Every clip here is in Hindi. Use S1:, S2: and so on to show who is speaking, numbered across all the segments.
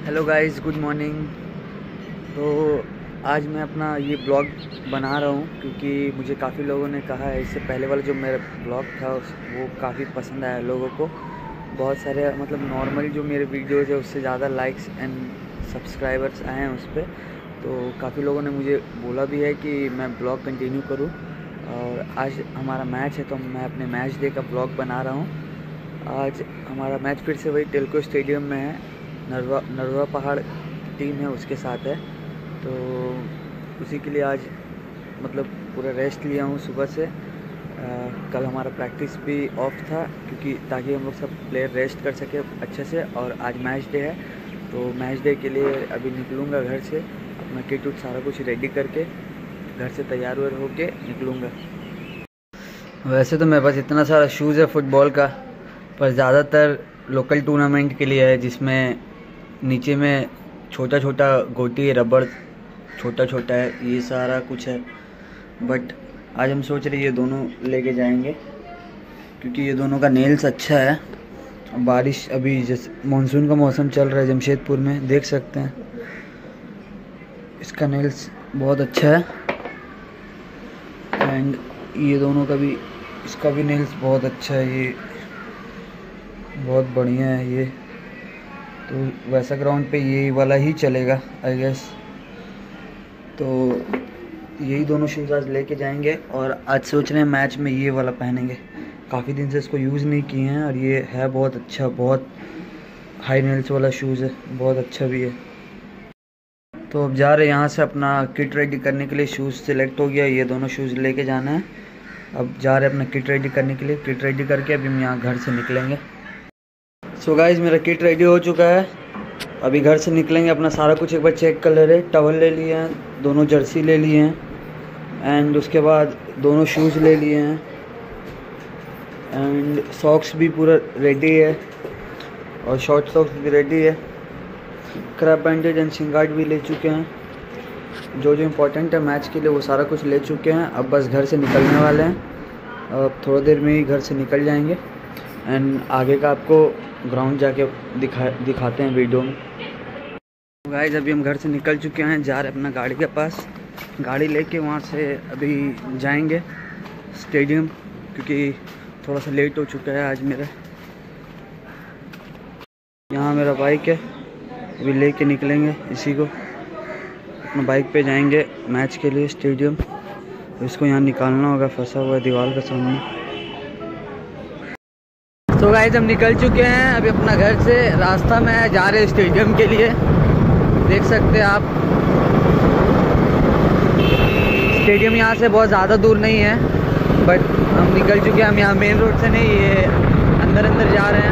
S1: Hello guys, good morning. तो आज मैं अपना ये ब्लॉग बना रहा हूँ क्योंकि मुझे काफ़ी लोगों ने कहा है, इससे पहले वाला जो मेरा ब्लॉग था वो काफ़ी पसंद आया लोगों को। बहुत सारे मतलब नॉर्मली जो मेरे वीडियोज़ है उससे ज़्यादा लाइक्स एंड सब्सक्राइबर्स आए हैं उस पर। तो काफ़ी लोगों ने मुझे बोला भी है कि मैं ब्लॉग कंटिन्यू करूँ। और आज हमारा मैच है तो मैं अपने मैच डे का ब्लॉग बना रहा हूँ। आज हमारा मैच फिर से वही टेल्को स्टेडियम में है। नरवा पहाड़ टीम है उसके साथ है, तो उसी के लिए आज मतलब पूरा रेस्ट लिया हूँ सुबह से। कल हमारा प्रैक्टिस भी ऑफ था क्योंकि ताकि हम लोग सब प्लेयर रेस्ट कर सके अच्छे से। और आज मैच डे है तो मैच डे के लिए अभी निकलूँगा घर से, अपना किट उट सारा कुछ रेडी करके घर से तैयार व्यार होके निकलूँगा। वैसे तो मेरे पास इतना सारा शूज़ है फुटबॉल का, पर ज़्यादातर लोकल टूर्नामेंट के लिए है जिसमें नीचे में छोटा छोटा गोटी रबड़ छोटा छोटा है, ये सारा कुछ है। बट आज हम सोच रहे ये दोनों लेके जाएंगे क्योंकि ये दोनों का नेल्स अच्छा है। बारिश अभी जैसे मानसून का मौसम चल रहा है जमशेदपुर में, देख सकते हैं इसका नेल्स बहुत अच्छा है। एंड ये दोनों का भी, इसका भी नेल्स बहुत अच्छा है, ये बहुत बढ़िया है ये। तो वैसा ग्राउंड पे यही वाला ही चलेगा आई गेस। तो यही दोनों शूज़ आज लेके जाएंगे और आज सोच रहे हैं मैच में ये वाला पहनेंगे। काफ़ी दिन से इसको यूज़ नहीं किए हैं और ये है बहुत अच्छा, बहुत हाई नेल्स वाला शूज़ है, बहुत अच्छा भी है। तो अब जा रहे हैं यहाँ से अपना किट रेडी करने के लिए। शूज़ सिलेक्ट हो गया, ये दोनों शूज़ लेके जाना है। अब जा रहे हैं अपना किट रेडी करने के लिए। किट रेडी करके अभी हम यहाँ घर से निकलेंगे। सो गाइस, मेरा किट रेडी हो चुका है, अभी घर से निकलेंगे। अपना सारा कुछ एक बार चेक कर ले रहे। टवल ले लिए हैं, दोनों जर्सी ले लिए हैं, एंड उसके बाद दोनों शूज़ ले लिए हैं, एंड सॉक्स भी पूरा रेडी है और शॉर्ट सॉक्स भी रेडी है। Crepe bandage and shin guard भी ले चुके हैं। जो जो इम्पोर्टेंट है मैच के लिए वो सारा कुछ ले चुके हैं। अब बस घर से निकलने वाले हैं, अब थोड़ी देर में ही घर से निकल जाएंगे। एंड आगे का आपको ग्राउंड जाके दिखाते हैं वीडियो में। गाइस, अभी हम घर से निकल चुके हैं, जा रहे अपना गाड़ी के पास। गाड़ी लेके वहाँ से अभी जाएंगे स्टेडियम क्योंकि थोड़ा सा लेट हो चुका है आज मेरा। यहाँ मेरा बाइक है, अभी लेके निकलेंगे इसी को। अपना बाइक पे जाएंगे मैच के लिए स्टेडियम। इसको यहाँ निकालना होगा, फंसा हुआ है दीवार के सामने। तो गाइस, हम निकल चुके हैं अभी अपना घर से। रास्ता में जा रहे स्टेडियम के लिए, देख सकते हैं आप। स्टेडियम यहाँ से बहुत ज़्यादा दूर नहीं है, बट हम निकल चुके हैं। हम यहाँ मेन रोड से नहीं, ये अंदर जा रहे हैं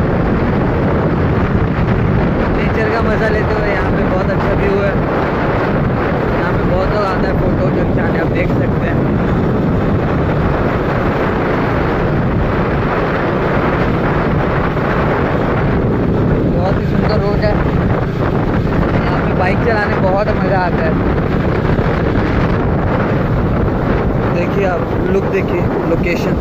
S1: नेचर का मज़ा लेते हुए। यहाँ पे बहुत अच्छा व्यू है, यहाँ पे बहुत लोग आता है फ़ोटो जो खिंचाने, आप देख सकते हैं। बहुत ही सुंदर रोड है, यहाँ पे बाइक चलाने बहुत मज़ा आता है। देखिए आप लुक देखिए, लोकेशन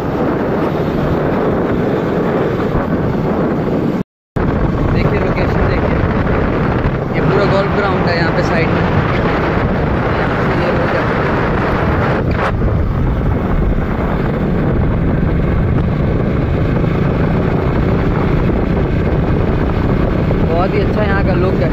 S1: देखिए, लोकेशन देखिए। ये पूरा गोल्फ ग्राउंड है यहाँ पे साइड में। यहाँ से ये रोड है। बहुत ही अच्छा यहाँ का लुक है।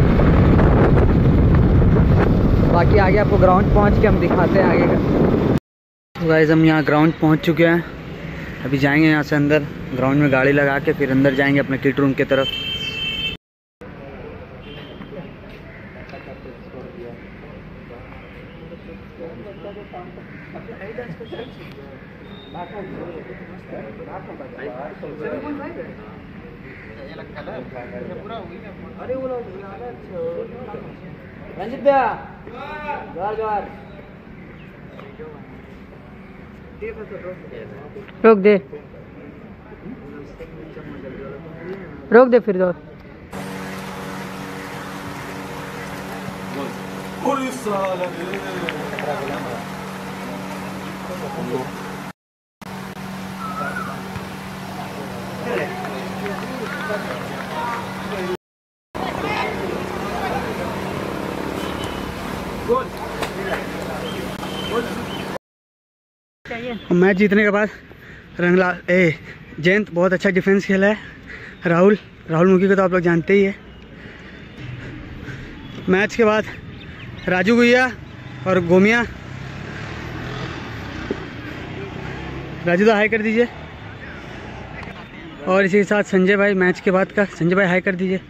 S1: बाकी आगे आपको ग्राउंड पहुँच के हम दिखाते हैं आगे का। तो गाइस, हम यहाँ ग्राउंड पहुँच चुके हैं, अभी जाएंगे यहाँ से अंदर। ग्राउंड में गाड़ी लगा के फिर अंदर जाएंगे अपने किट रूम की तरफ। रंजित भैया, रोक दे, रोक दे फिर दो।
S2: और मैच जीतने के बाद रंगलाल जयंत बहुत अच्छा डिफेंस खेला है। राहुल मुखी को तो आप लोग जानते ही है। मैच के बाद राजू गुइया और गोमिया, राजू तो हाई कर दीजिए। और इसी के साथ संजय भाई मैच के बाद का, संजय भाई हाई कर दीजिए।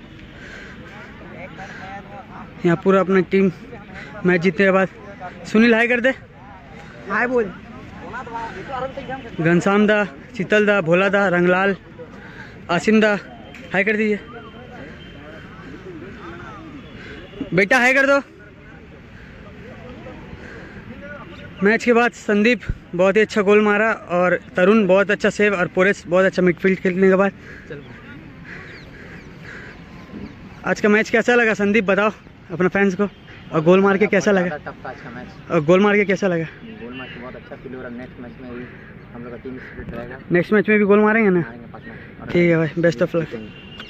S2: यहाँ पूरा अपना टीम मैच जीतने के बाद, सुनील हाई कर दे, हाय बोल। घनश्याम दा, शीतल दा, भोला दा, रंगलाल, आसिम दा, हाई कर दीजिए। बेटा हाई कर दो। मैच के बाद संदीप बहुत ही अच्छा गोल मारा और तरुण बहुत अच्छा सेव और पोरेस बहुत अच्छा मिडफील्ड खेलने के बाद। आज का मैच कैसा लगा संदीप, बताओ अपने फैंस को। और गोल मार के कैसा लगा?
S3: टफ था आज का मैच।
S2: और गोल मार के कैसा लगा?
S3: गोल मार के बहुत अच्छा फील हो रहा है। नेक्स्ट मैच में भी हम लोग का टीम स्पिरिट रहेगा।
S2: नेक्स्ट मैच में भी गोल मारेंगे ना? ठीक है भाई, बेस्ट ऑफ लक।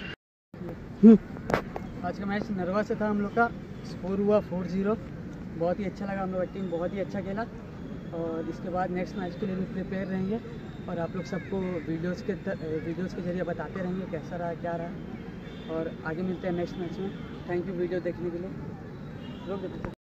S2: आज का मैच नरवा से था हम लोग का, स्कोर हुआ 4-0। बहुत ही अच्छा लगा, हम लोग का टीम बहुत ही अच्छा खेला। और इसके बाद नेक्स्ट मैच के लिए भी प्रिपेयर रहेंगे और आप लोग सबको वीडियोस के जरिए बताते रहेंगे कैसा रहा क्या रहा। और आगे मिलते हैं नेक्स्ट मैच में। थैंक यू वीडियो देखने के लिए।